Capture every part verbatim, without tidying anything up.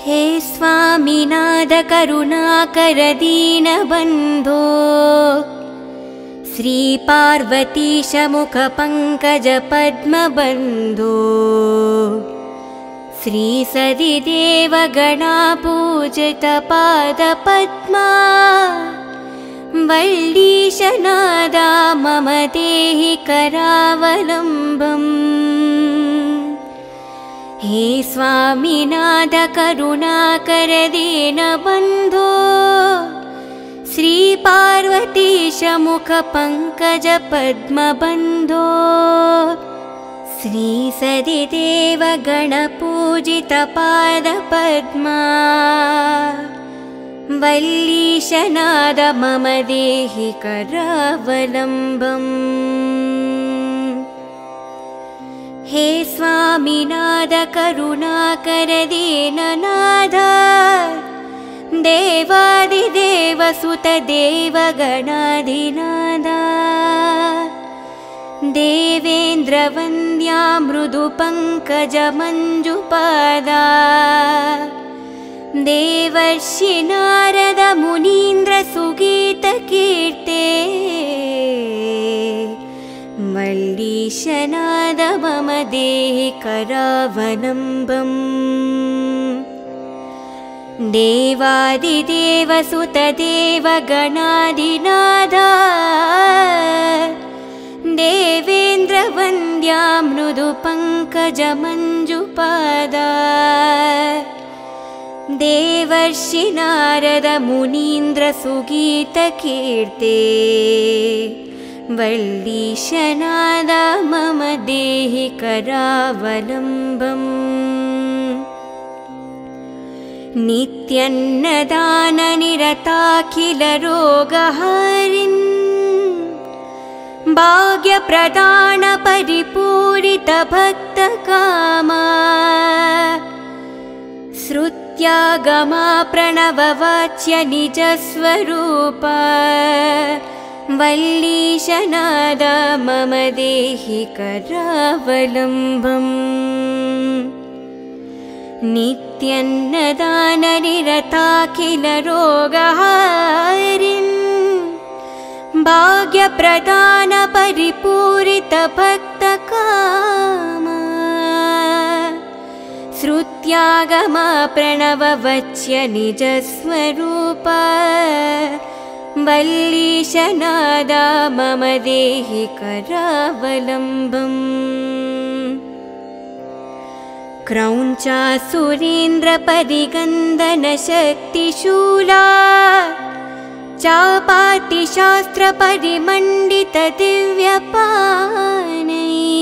हे स्वामिनाथ करुणाकर दीनबन्धो श्री पार्वतीश मुख पंकज पद्मबन्धो श्री सदिदेव गणापूजित पाद पद्मा वल्लीशनादा मम देहि करावलम्बम्। हे स्वामिनाथ करुणाकर दीनबन्धो श्री पार्वतीश मुख पंकज पद्मबन्धो श्री सदिदेव गणपूजित पाद पद्मा वल्लीशनाद मम देहि करावलम्बम्। हे स्वामिनाथ करुणाकर दीननाथ देवादिदेव सुत देव गणाधिनाथ देवेन्द्र वन्द्या मृदु पंकज मंजुपादा देवर्षि नारद मुनीन्द्र सुगीत कीर्ते वल्लीशनाद मम देहि करावलम्बम्। देवादिदेव सुत देव गणाधिनाथ देवेन्द्र वन्द्या मृदु पंकज मंजुपादा देवर्षि नारद मुनीन्द्र सुगीत कीर्ते वल्लीशनाद मम देहि करावलम्बम्। नित्यन्नदान निरताखिल रोगहरिन् भाग्यप्रदान परिपूरित भक्तकामा श्रुत्यागमा प्रणववाच्य निजस्वरूपा वल्लीशनाद मम देहि करावलम्बम्। नित्यन्नदान निरताखिल रोगहरिन् भाग्यप्रदान परिपूरित भक्तकामा श्रुत्यागमा प्रणववच्य निजस्वरूपा वल्लीशनाद मम देहि करावलम्बम्। क्रौञ्चासुरेन्द्र परिगन्दन शक्तिशूला चापातिशास्त्र परिमण्डित दिव्यपानै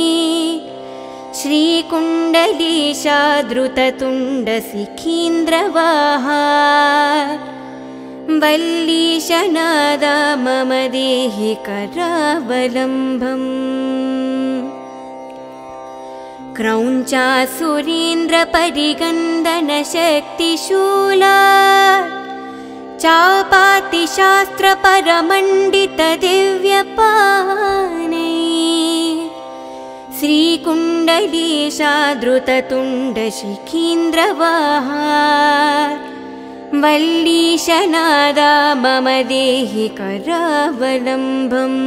श्रीकुण्डलीशा द्रुततुण्ड शिखीन्द्रवाहा वल्लीशनाद मम देहि करावलम्बम्। क्रौञ्चासुरेन्द्र परिगन्दन शक्तिशूला चापातिशास्त्र परमण्डित दिव्यपानै श्रीकुण्डलीशा द्रुततुण्ड शिखीन्द्रवाहा वल्लीशनाद मम देहि करावलम्बम्।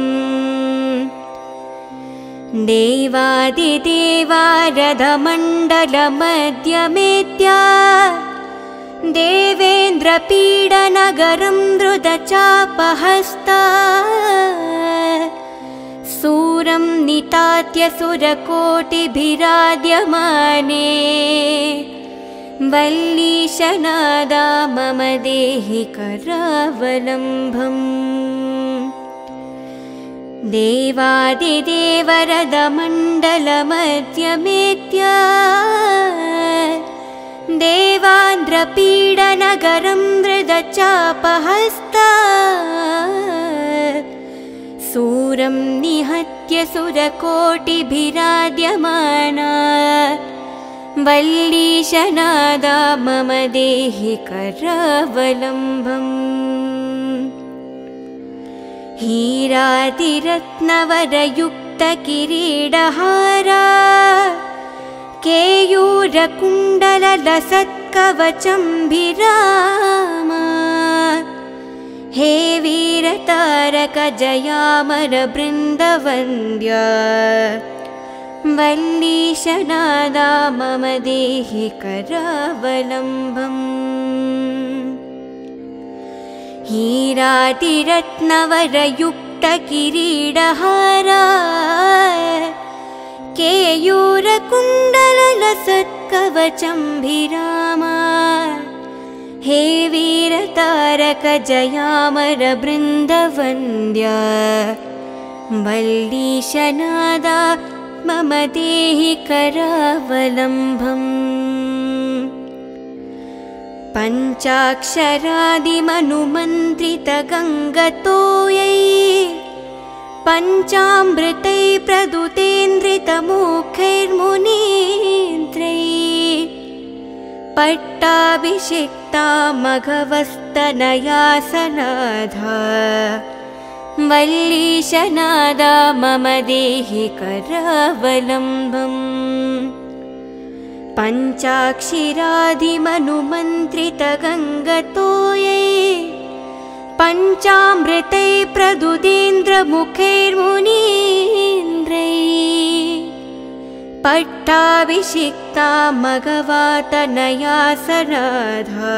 देवादिदेवारधमण्डल मध्यमेत्या देवेन्द्र पीडनगरं धृतचापहस्ता सूरं नितात्य सुरकोटिभिराद्यमाने वल्लीशनाद मम देहि करावलम्बम्। देवादिदेवरदमण्डल मध्यमेत्या देवान्द्रपीडनगरं धृतचापहस्ता सूरं निहत्य सुरकोटिभिराद्यमाना वल्लीशनाद मम देहि करावलम्बम्। हीरातिरत्नवरयुक्त किरीटहारा केयूर केयूरकुण्डललसत्कवचम्भिराम हे वीरतारक जयामर बृन्दवन्द्या वल्लीशनादा मम देहि करावलम्बम् हीरातिरत्नवरयुक्तकिरीटहारा केयूरकुण्डललसत्कवचम्भिराम हे वीरतारक जयामर बृन्दवन्द्या वल्लीशनादा मम देहि करावलम्बम् पञ्चाक्षरादिमनुमन्त्रितगङ्गतोयै पञ्चामृतै प्रदुतेन्द्रितमुखैर्मुनीन्द्रै पट्टाभिषिक्ता मघवस्तनयासनाधा वल्लीशनादा मम देहि करावलम्बम् पञ्चाक्षिरादिमनुमन्त्रितगङ्गतोयै पञ्चामृतै प्रदुतेन्द्रमुखैर्मुनीन्द्रै पट्टाभिषिक्ता मघवातनयासनाधा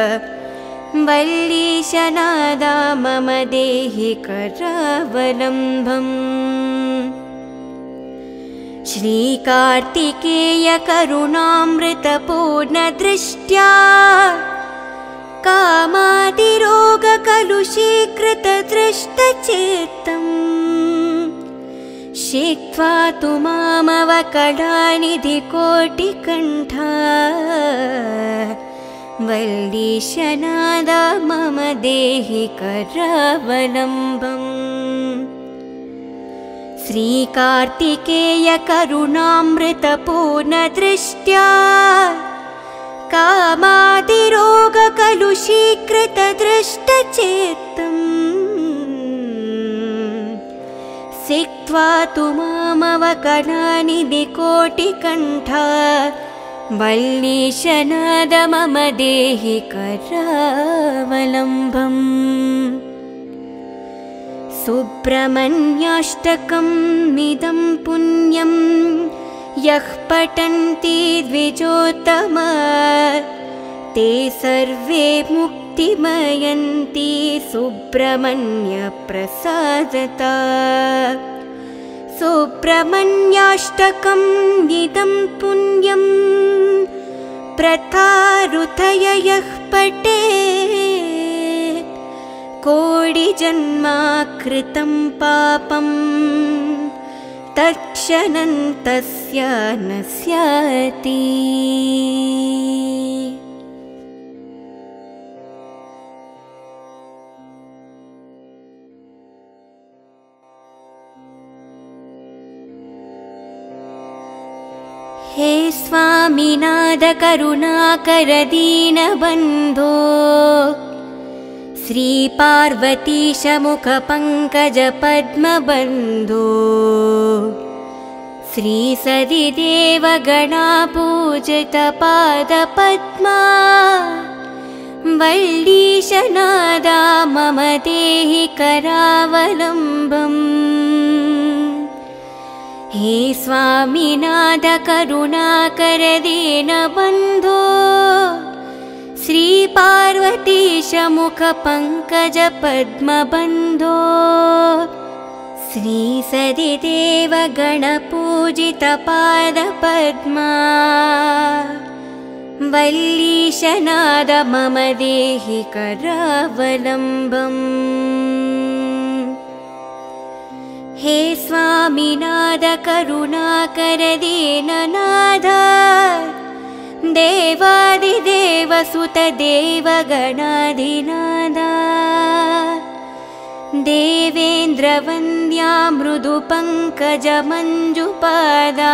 वल्लीशनादा मम देहि करावलम्बम् श्रीकार्तिकेयकरुणामृतपूर्णदृष्ट्या कामादिरोगकलुषीकृतदृष्टचेत्तम् शिक्त्वा तु मामवकलानिधिकोटिकण्ठा वल्लीशनादा मम देहि करावलम्बम् श्रीकार्तिकेयकरुणामृतपूर्णदृष्ट्या कामादिरोगकलुषीकृतदृष्टचेत्तम् सिक्त्वा तु मामवकलानिधिकोटिकण्ठा वल्लीशनादा मम देहि करावलम्बम् सुब्रह्मण्याष्टकम् इदं पुण्यं यः पठन्ति द्विजोत्तमा ते सर्वे मुक्तिमयन्ति सुब्रह्मण्यप्रसादता सुब्रह्मण्याष्टकम् इदं पुण्यं प्रथारुतय यः पठेत् कोटिजन्मा कृतं पापं तत्क्षणं तस्य नश्यति। हे स्वामिनाथ करुणाकर दीनबन्धो श्रीपार्वतीश मुखपङ्कज पद्मबन्धो श्रीसदिदेव गणापूजित पादपद्मा वल्लीशनादा मम देहि करावलम्बम्। हे स्वामिनाथ करुणाकर दीनबन्धो श्रीपार्वतीश मुखपङ्कज पद्मबन्धो श्रीसदिदेव गणपूजित पादपद्मा वल्लीशनादा मम देहि करावलम्बम्। हे स्वामिनाथ करुणाकर दीननाथ देवादिदेव सुत देवगणाधिनाथ देवेन्द्रवन्द्या मृदुपङ्कज मञ्जुपादा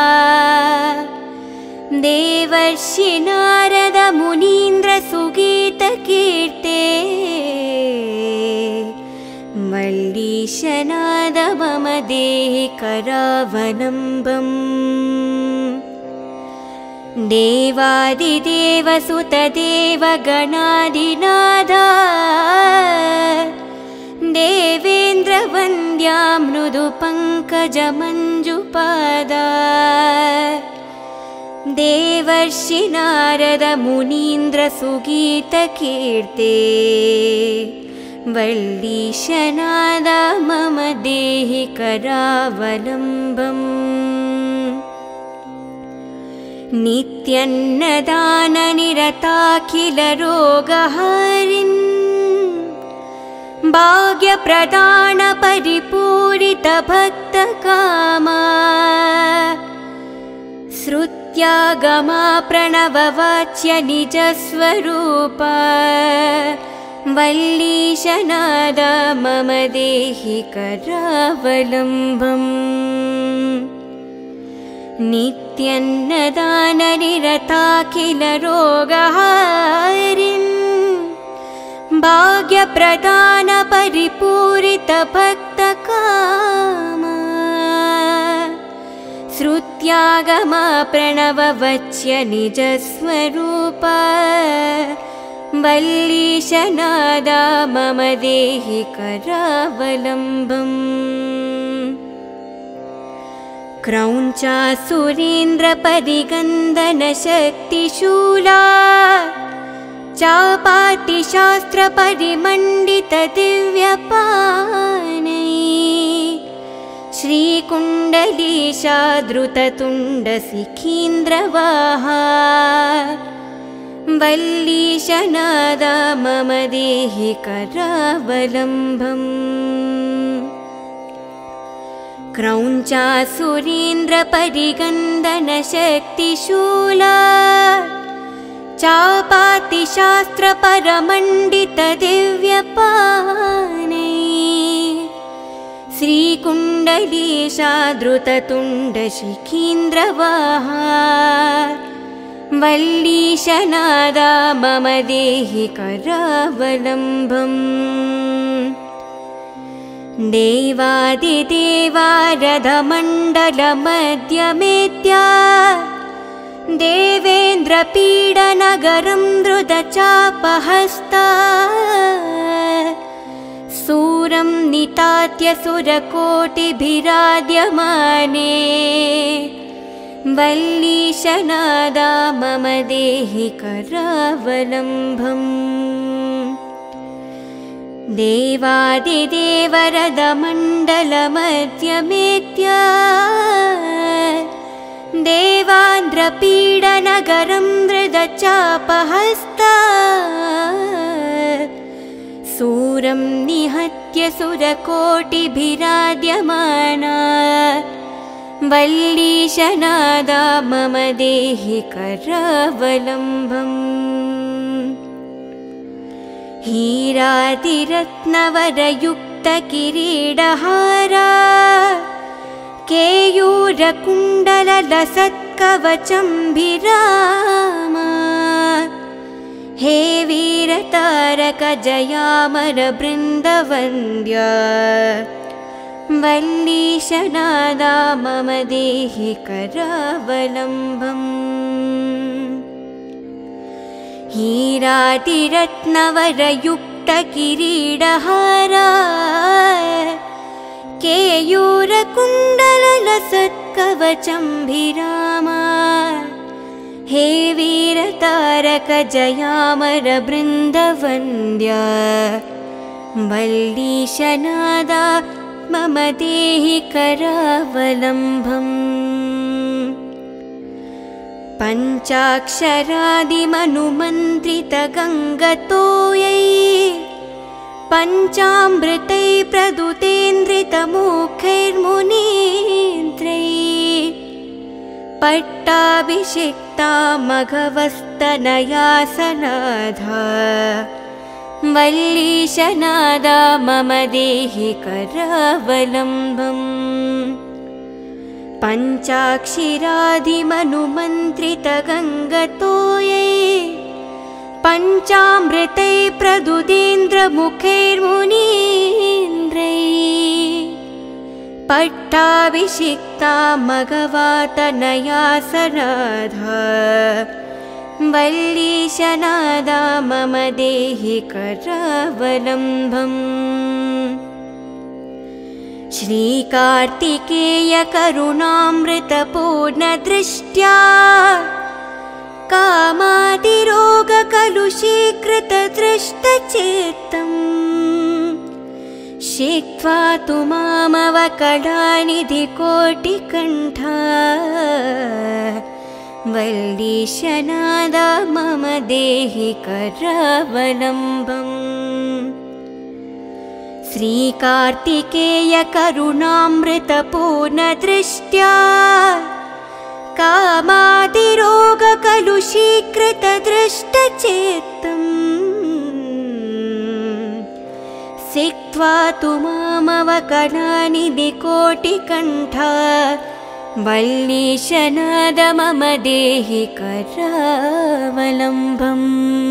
देवर्षि नारद मुनीन्द्र सुगीतकीर्ते वल्लीशनादा मम देहि करावलम्बम्। देवादिदेवसुतदेवगणाधिनादा देवेन्द्रवन्द्या मृदुपङ्कजमञ्जुपादा देवर्षि नारद मुनीन्द्रसुगीतकीर्ते वल्लीशनादा मम देहि करावलम्बम् नित्यन्नदाननिरताखिलरोगहारिन् भाग्यप्रदानपरिपूरितभक्तकामा श्रुत्यागमा प्रणववाच्य निजस्वरूपा वल्लीशनादा मम देहि करावलम्बम् नित्यन्नदाननिरताखिलरोगहारिन् भाग्यप्रदानपरिपूरितभक्तकामा श्रुत्यागमा प्रणववच्य निजस्वरूपा वल्लीशनादा मम देहि करावलम्बम् क्रौञ्चासुरेन्द्रपरिगन्दनशक्तिशूला चापातिशास्त्रपरिमण्डितदिव्यपानै श्रीकुण्डलीशाधृततुण्डशिखीन्द्रवाहा वल्लीशनादा मम देहि करावलम्बम् क्रौञ्चासुरेन्द्रपरिगन्दनशक्तिशूला चापातिशास्त्रपरमण्डितदिव्यपानै श्रीकुण्डलीशाधृततुण्डशिखीन्द्रवाहा वल्लीशनादा मम देहि करावलम्बम् देवादिदेवारधमण्डलमध्यमेत्या देवेन्द्रपीडनगरं धृतचापहस्ता सूरं नितात्य सुरकोटिभिराद्यमाने वल्लीशनादा मम देहि करावलम्बम् देवादिदेवरदमण्डलमध्यमेत्या देवान्द्रपीडनगरं धृतचापहस्ता सूरं निहत्य सुरकोटिभिराद्यमाना वल्लीशनादा मम देहि करावलम्बम् हीरातिरत्नवरयुक्तकिरीटहारा केयूरकुण्डललसत्कवचम्भिरामा हे वीरतारकजयामरबृन्दवन्द्या वल्लीशनादा मम देहि करावलम्बम् हीरातिरत्नवरयुक्तकिरीटहारा केयूरकुण्डललसत्कवचम्भिरामा हे वीरतारकजयामरबृन्दवन्द्या वल्लीशनादा मम देहि करावलम्बम् पञ्चाक्षरादिमनुमन्त्रितगङ्गतोयै पञ्चामृतै प्रदुतेन्द्रितमुखैर्मुनीन्द्रै पट्टाभिषिक्ता मघवस्तनयासनाधा वल्लीशनादा मम देहि करावलम्बम् पञ्चाक्षिरादिमनुमन्त्रितगङ्गतोयै पञ्चामृतै प्रदुतेन्द्रमुखैर्मुनीन्द्रै पट्टाभिषिक्ता मघवातनया सनाधा वल्लीशनादा मम देहि करावलम्बम् श्रीकार्तिकेय करुणामृतपूर्णदृष्ट्या कामादिरोगकलुषीकृतदृष्टचेत्तम् शिक्त्वा तु मामवकलानिधिकोटिकण्ठा वल्लीशनादा मम देहि करावलम्बम् श्रीकार्तिकेय करुणामृतपूर्णदृष्ट्या कामादिरोगकलुषीकृतदृष्टचेत्तम् सिक्त्वा तु मामवकलानिधिकोटिकण्ठा वल्लीशनादा मम देहि करावलम्बम्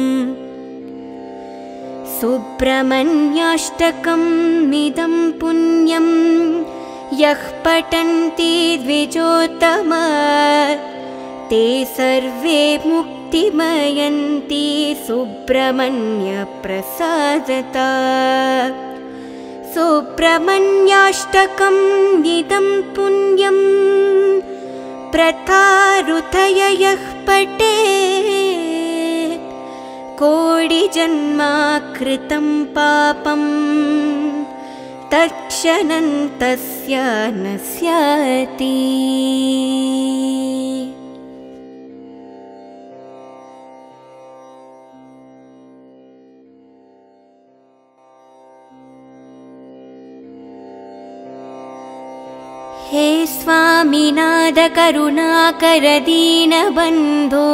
सुब्रह्मण्याष्टकम् इदं पुण्यं यः पठन्ति द्विजोत्तमा ते सर्वे मुक्तिमयन्ति सुब्रह्मण्यप्रसादता सुब्रह्मण्याष्टकम् इदं पुण्यं प्रथारुतय यः पठेत् कोटिजन्मा कृतं पापं तत्क्षणं तस्य नश्यति। हे स्वामिनाथ करुणाकर दीनबन्धो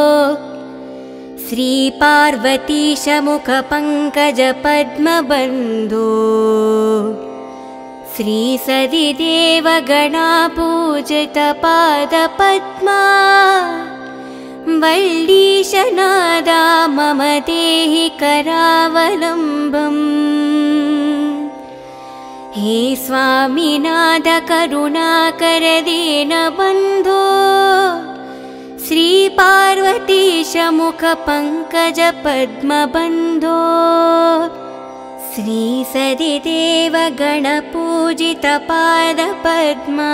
श्रीपार्वतीश मुखपङ्कज पद्मबन्धो श्रीसदिदेव गणापूजित पादपद्मा वल्लीशनादा मम देहि करावलम्बम् हे स्वामिनाथ करुणाकर दीनबन्धो श्रीपार्वतीश मुखपङ्कज पद्मबन्धो श्रीसदिदेव गणपूजित पादपद्मा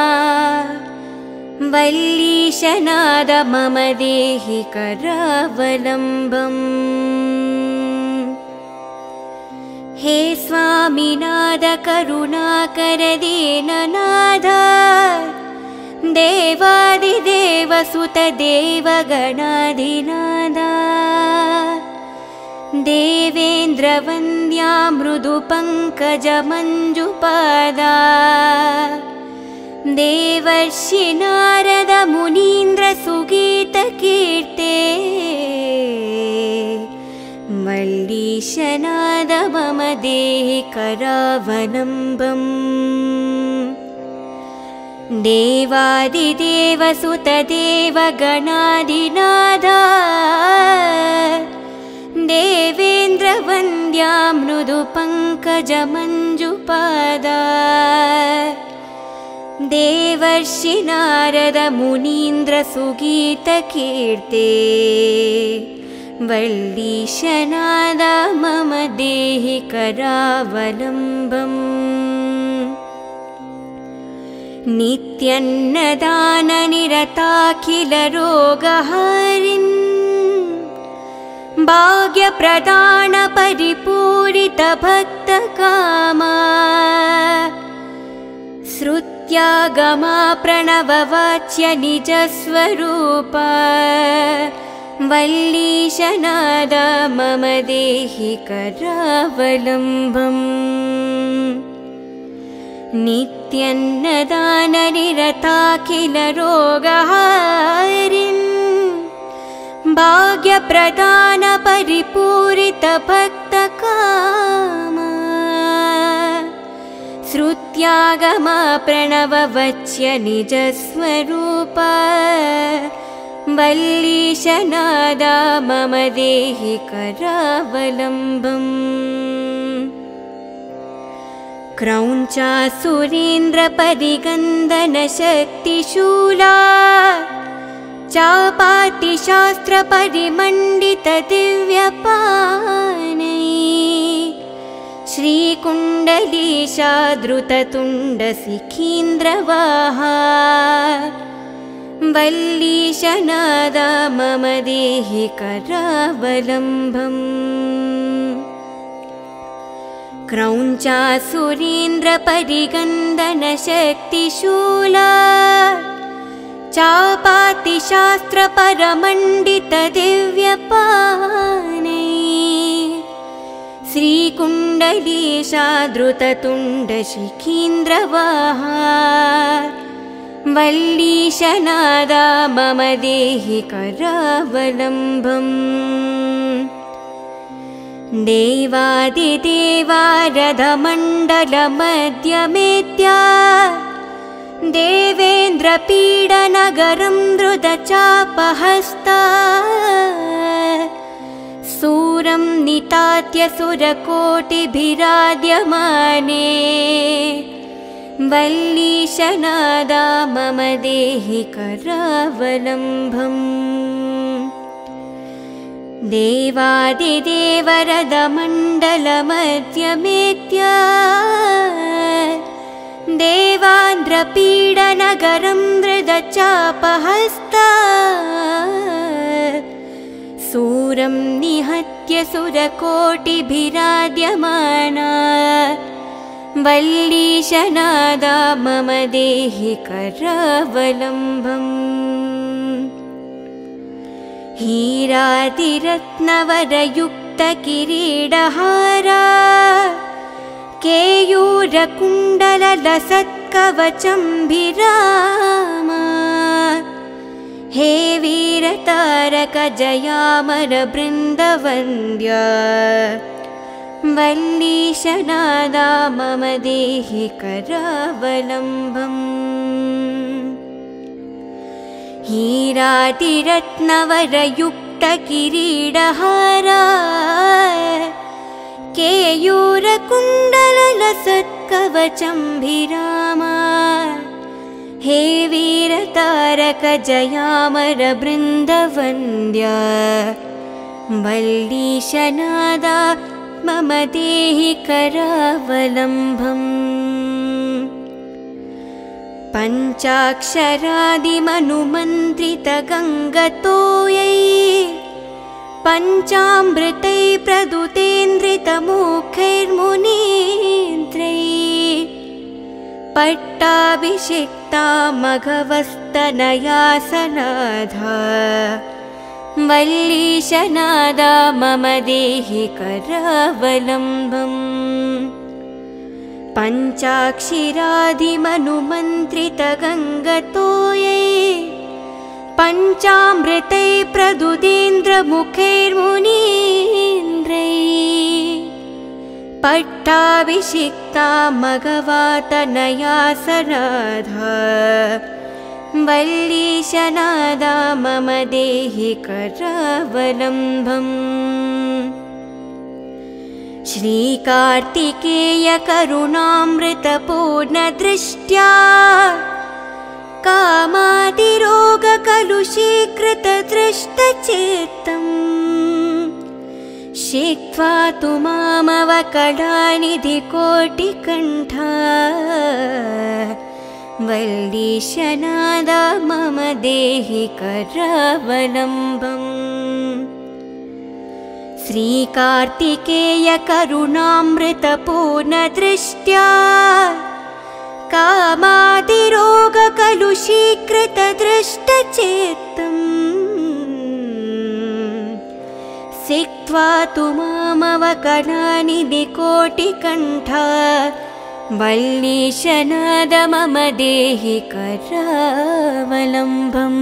वल्लीशनादा मम देहि करावलम्बम् हे स्वामिनाथ करुणाकर दीननाथ देवादिदेव सुत देवगणाधिनादा देवेन्द्रवन्द्या मृदुपङ्कज मञ्जुपादा देवर्षि नारद मुनीन्द्र सुगीतकीर्ते वल्लीशनादा मम देहि करावलम्बम् देवादिदेव सुत देवगणाधिनादा देवेन्द्रवन्द्या मृदुपङ्कज मञ्जुपादा देवर्षि नारद मुनीन्द्र सुगीतकीर्ते वल्लीशनादा मम देहि करावलम्बम् नित्यन्नदाननिरताखिलरोगहारिन् भाग्यप्रदानपरिपूरितभक्तकामा श्रुत्यागमा प्रणववाच्य निजस्वरूपा वल्लीशनादा मम देहि करावलम्बम् नित्यन्नदाननिरताखिलरोगहारिन् भाग्यप्रदानपरिपूरितभक्तकामा श्रुत्यागमा प्रणववच्य निजस्वरूपा वल्लीशनादा मम देहि करावलम्बम् क्रौञ्चासुरेन्द्रपरिगन्दनशक्तिशूला चापातिशास्त्रपरिमण्डितदिव्यपाणै श्रीकुण्डलीशाधृततुण्डशिखीन्द्रवाहा वल्लीशनादा मम देहि करावलम्बम्। क्रौञ्चासुरेन्द्रपरिगन्दनशक्तिशूला चापातिशास्त्रपरमण्डितदिव्यपाणै श्रीकुण्डलीशाधृततुण्डशिखीन्द्रवाहा वल्लीशनादा मम देहि करावलम्बम्। देवादिदेवारधमण्डलमध्यमेत्या देवेन्द्रपीडनगरं धृतचापहस्ता सूरं नितात्य सुरकोटिभिराद्यमाने वल्लीशनादा मम देहि करावलम्बम्। देवादिदेवरदमण्डलमध्यमेत्या देवान्द्रपीडनगरं धृतचापहस्ता सूरं निहत्य सुरकोटिभिराद्यमाना वल्लीशनादा मम देहि करावलम्बम्। हीरातिरत्नवरयुक्तकिरीटहारा केयूरकुण्डललसत्कवचम्भिरामा हे वीरतारकजयामरबृन्दवन्द्या वल्लीशनादा मम देहि करावलम्बम्। हीरातिरत्नवरयुक्तकिरीटहारा केयूरकुण्डललसत्कवचम्भिरामा हे वीरतारकजयामरबृन्दवन्द्या वल्लीशनादा मम देहि करावलम्बम्। पञ्चाक्षरादिमनुमन्त्रितगङ्गतोयै पञ्चामृतै प्रदुतेन्द्रितमुखैर्मुनीन्द्रै पट्टाभिषिक्ता मघवस्तनयासनाधा वल्लीशनादा मम देहि करावलम्बम्। पञ्चाक्षरादिमनुमन्त्रितगङ्गतोयै पञ्चामृतै प्रदुतेन्द्रमुखैर्मुनीन्द्रै पट्टाभिषिक्ता मघवातनयासनाधा वल्लीशनादा मम देहि करावलम्बम्। श्रीकार्तिकेयकरुणामृतपूर्णदृष्ट्या कामादिरोगकलुषीकृतदृष्टचेत्तम् शिक्त्वा तु मामवकलानिधिकोटिकण्ठा वल्लीशनादा मम देहि करावलम्बम्। श्रीकार्तिकेयकरुणामृतपूर्णदृष्ट्या कामादिरोगकलुषीकृतदृष्टचेत्तम् सिक्त्वा तु मामवकलानिधिकोटिकण्ठा वल्लीशनादा मम देहि करावलम्बम्।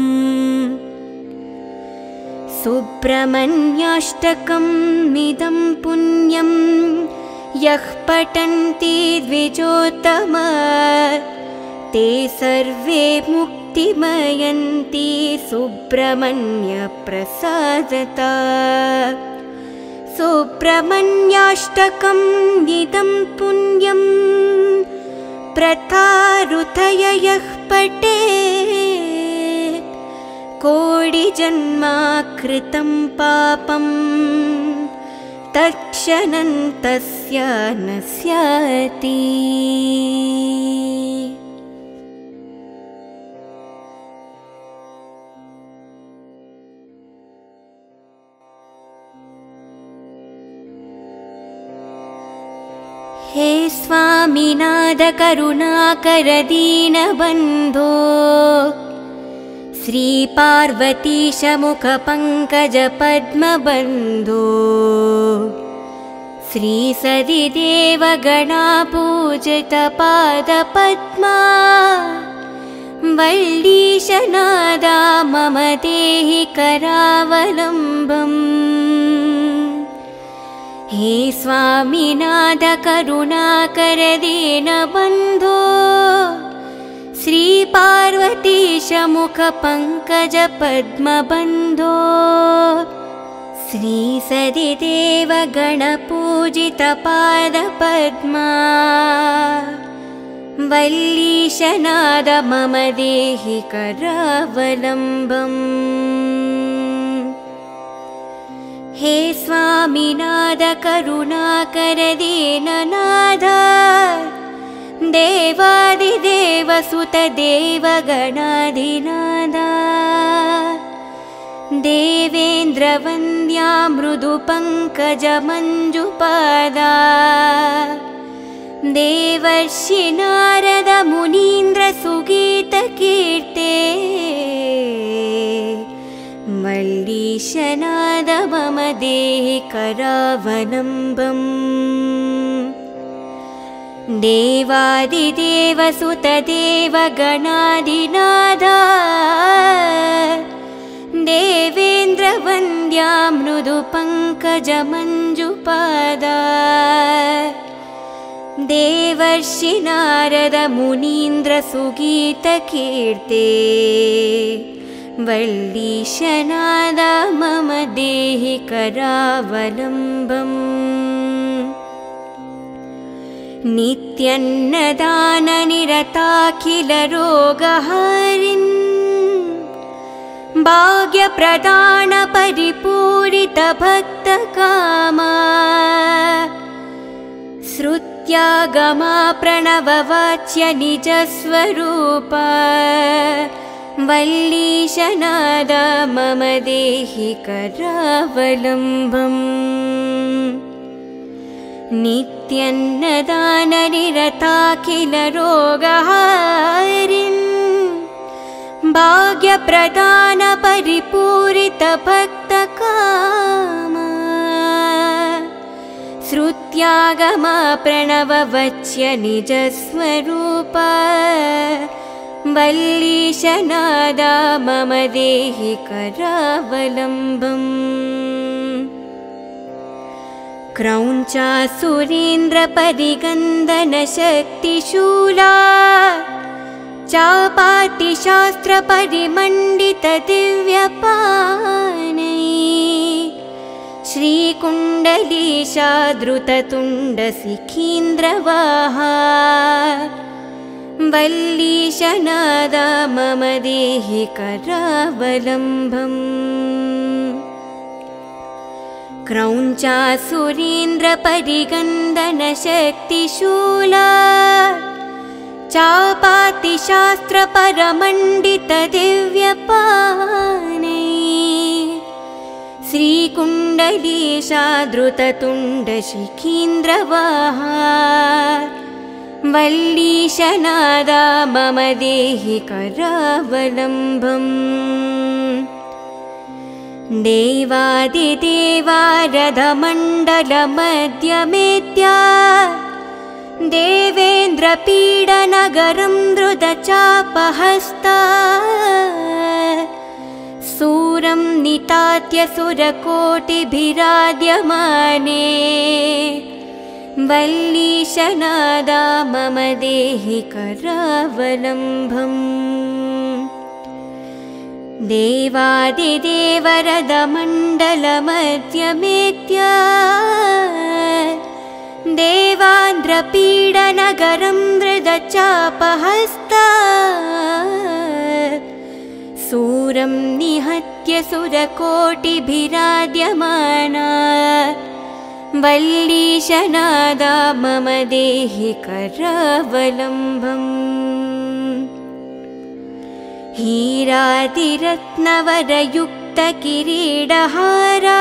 सुब्रह्मण्याष्टकम् इदं पुण्यं यः पठन्ति द्विजोत्तमा ते सर्वे मुक्तिमयन्ति सुब्रह्मण्यप्रसादता सुब्रह्मण्याष्टकम् इदं पुण्यं प्रथारुतय यः पठेत् कोटिजन्माकृतं पापं तत्क्षणं तस्य नश्यति। हे स्वामिनाथ करुणाकर दीनबन्धो श्रीपार्वतीश मुखपङ्कज पद्मबन्धो श्रीसदिदेव गणापूजित पादपद्मा वल्लीशनादा मम देहि करावलम्बम्। हे स्वामिनाथ करुणाकर दीनबन्धो श्रीपार्वतीश मुखपङ्कज पद्मबन्धो श्रीसदिदेव गणपूजित पादपद्मा वल्लीशनाद मम देहि करावलम्बम्। हे स्वामिनाथ करुणाकर दीननाथ देवादिदेव सुत देवगणाधिनाथ देवेन्द्रवन्द्या मृदुपङ्कज मञ्जुपादा देवर्षि नारद मुनीन्द्र सुगीतकीर्ते वल्लीशनाद मम देहि करावलम्बम्। देवादिदेव सुत देवगणाधिनाथ देवेन्द्रवन्द्या मृदुपङ्कज मञ्जुपादा देवर्षि नारद मुनीन्द्र सुगीतकीर्ते वल्लीशनाद मम देहि करावलम्बम्। नित्यन्नदाननिरताखिलरोगहरिन् भाग्यप्रदान परिपूरित भक्तकामा श्रुत्यागमा प्रणववाच्य निजस्वरूपा वल्लीशनाद मम देहि करावलम्बम्। नित्यन्नदाननिरताखिलरोगहरिन् भाग्यप्रदान परिपूरित भक्तकामा श्रुत्यागमा प्रणववच्य निजस्वरूपा वल्लीशनाद मम देहि करावलम्बम्। क्रौञ्चासुरेन्द्रपरिगन्दन शक्तिशूला चापातिशास्त्रपरिमण्डित दिव्यपानै श्रीकुण्डलीशाधृततुण्ड शिखीन्द्रवाहा वल्लीशनाद मम देहि करावलम्बम्। क्रौञ्चासुरेन्द्रपरिगन्दन शक्तिशूला चापातिशास्त्रपरमण्डित दिव्यपानै श्रीकुण्डलीशाधृततुण्ड शिखीन्द्रवाहा वल्लीशनाद मम देहि करावलम्बम्। देवादिदेवारधमण्डलमध्यमेत्या देवेन्द्रपीडनगरं धृतचापहस्ता सूरं नितात्य सुरकोटिभिराद्यमाने वल्लीशनाद मम देहि करावलम्बम्। देवादिदेवरदमण्डलमध्यमेत्य देवान्द्रपीडनगरं मृदचापहस्ता सूरं निहत्य सुरकोटिभिराद्यमाना वल्लीशनादा मम देहि करावलम्बम् हीरातिरत्नवरयुक्तकिरीटहारा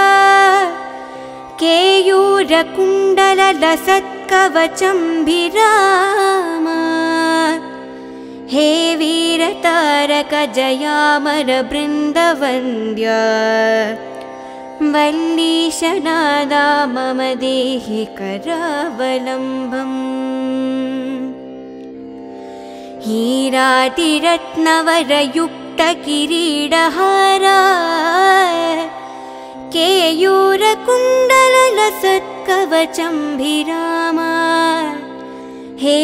केयूरकुण्डललसत्कवचम्भिरामा हे वीरतारकजयामरबृन्दवन्द्या वल्लीशनादा मम देहि करावलम्बम् हीरातिरत्नवरयुक्तकिरीटहारा केयूरकुण्डललसत्कवचम्भिरामा हे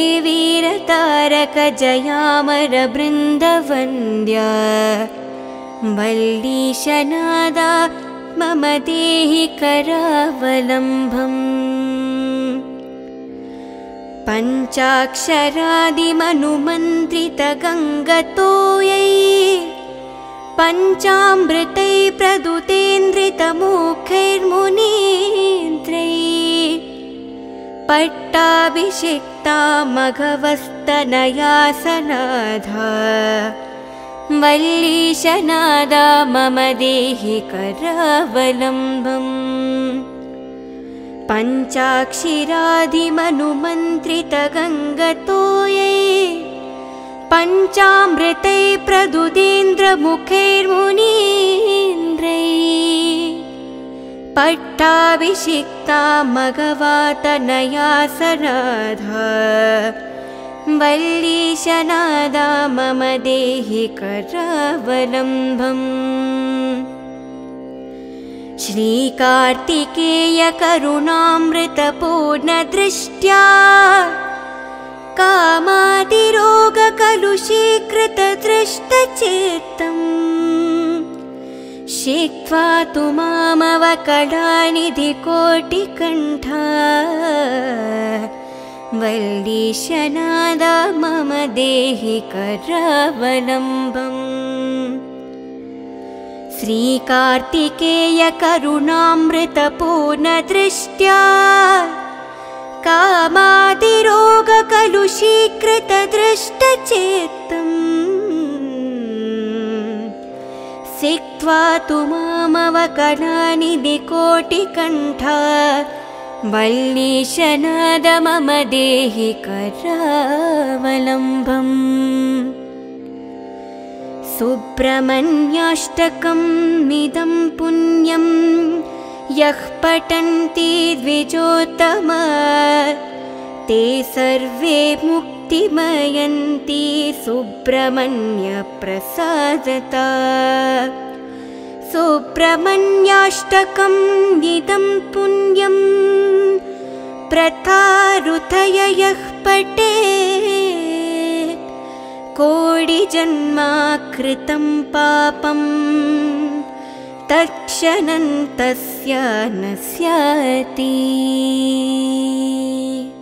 वीरतारकजयामरबृन्दवन्द्या वल्लीशनादा मम देहि करावलम्बम् पञ्चाक्षरादिमनुमन्त्रितगङ्गतोयै पञ्चामृतै प्रदुतेन्द्रितमुखैर्मुनीन्द्रै पट्टाभिषिक्ता मघवस्तनयासनाधा वल्लीशनादा मम देहि करावलम्बम् पञ्चाक्षिरादिमनुमन्त्रितगङ्गतोयै पञ्चामृतै प्रदुतेन्द्रमुखैर्मुनीन्द्रै पट्टाभिषिक्ता मघवातनयासनाधा वल्लीशनादा मम देहि करावलम्बम् श्रीकार्तिकेयकरुणामृतपूर्णदृष्ट्या कामादिरोगकलुषीकृतदृष्टचेत्तम् शिक्त्वा तु मामवकलानिधिकोटिकण्ठा वल्लीशनादा मम देहि करावलम्बम् श्रीकार्तिकेयकरुणामृतपूर्णदृष्ट्या कामादिरोगकलुषीकृतदृष्टचेत्तम् सिक्त्वा तु मामवकलानिधिकोटिकण्ठा वल्लीशनादा मम देहि करावलम्बम् सुब्रह्मण्याष्टकम् इदं पुण्यं यः पठन्ति द्विजोत्तमा ते सर्वे मुक्तिमयन्ति सुब्रह्मण्यप्रसादता सुब्रह्मण्याष्टकम् इदं पुण्यं प्रथारुतय यः पठेत् कोटिजन्मा कृतं पापं तत्क्षणं तस्य नश्यति।